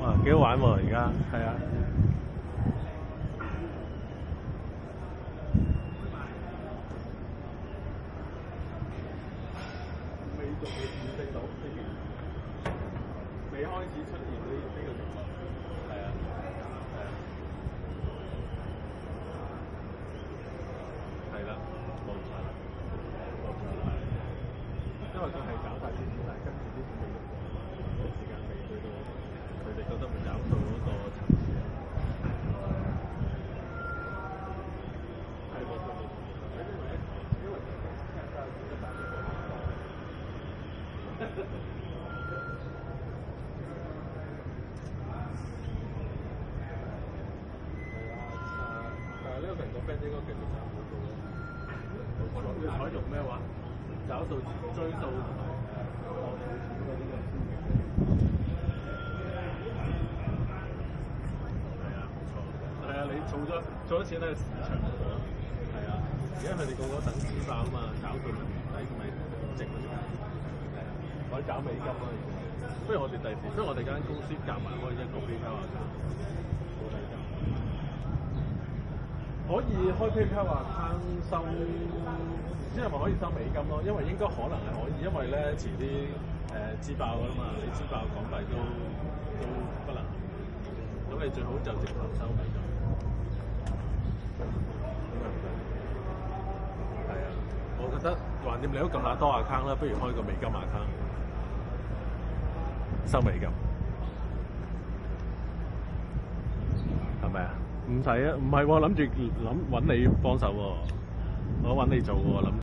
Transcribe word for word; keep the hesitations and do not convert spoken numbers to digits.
哇，幾好玩喎！而家係啊。未仲未見識到呢邊，未開始出現呢呢個情況。係啊，係啊，係啦，冇錯啦，冇錯啦。因為佢係搞晒啲錢，但係跟住啲錢未用過，時間未去到佢哋覺得會搞到嗰個層次啊。係冇錯冇錯，因為因為聽日都係一百個。但係呢個蘋果 band 應該繼續搞好多咯。我諗要採用咩話？找數追數同埋誒攞儲錢嗰啲嘅先嘅。係啊，冇錯。係啊，你儲咗儲咗錢喺市場嗰度。係啊，而家佢哋個個等資爆啊嘛，找數唔抵咪值嗰啲。係啊，可以找美金咯。不如我哋第時，不如我哋間公司夾埋開一個 PayPal account，冇抵金。可以開 PayPal account收，唔知係咪可以收美金咯？因為應該可能係可以，因為咧遲啲誒支爆㗎啦嘛，你支爆港幣都都不能，咁你最好就直頭收美金。係啊，我覺得橫掂你都咁乸多 account 啦，不如開個美金 account，收美金，係咪啊？唔使啊，唔係喎，諗住諗揾你幫手喎，我揾你做喎，諗。